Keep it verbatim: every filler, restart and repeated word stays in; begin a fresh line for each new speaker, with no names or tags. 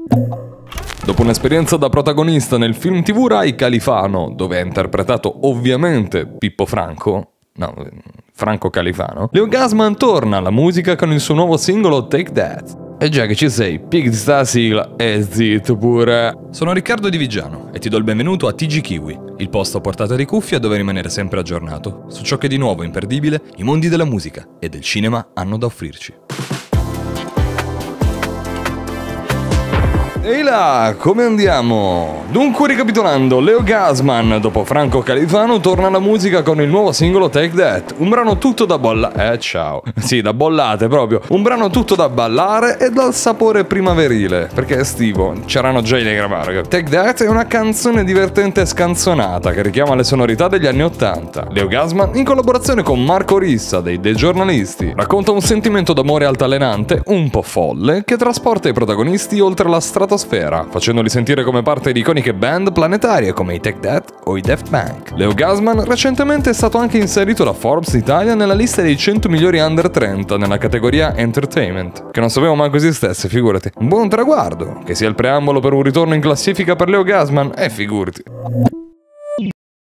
Dopo un'esperienza da protagonista nel film tivù Rai Califano, dove ha interpretato ovviamente Pippo Franco, no, Franco Califano, Leo Gassman torna alla musica con il suo nuovo singolo Take That. E già che ci sei, pig di sta sigla, e zitto pure.
Sono Riccardo Di Vigiano e ti do il benvenuto a T G Kiwi, il posto a portata di cuffia dove rimanere sempre aggiornato su ciò che di nuovo e imperdibile i mondi della musica e del cinema hanno da offrirci.
Ehi là, come andiamo? Dunque, ricapitolando, Leo Gassman, dopo Franco Califano, torna alla musica con il nuovo singolo Take That, un brano tutto da ballare, eh ciao, sì, da bollate proprio, un brano tutto da ballare e dal sapore primaverile, perché è estivo, c'erano già i Negravare. Take That è una canzone divertente e scanzonata che richiama le sonorità degli anni ottanta. Leo Gassman, in collaborazione con Marco Rissa dei The Giornalisti, racconta un sentimento d'amore altalenante, un po' folle, che trasporta i protagonisti oltre la stratosfera, facendoli sentire come parte di iconiche band planetarie come i Take That o i Daft Punk. Leo Gassman recentemente è stato anche inserito da Forbes Italia nella lista dei cento migliori under trenta nella categoria Entertainment, che non sapevo manco esistesse, figurati. Un buon traguardo, che sia il preambolo per un ritorno in classifica per Leo Gassman, e eh, figurati.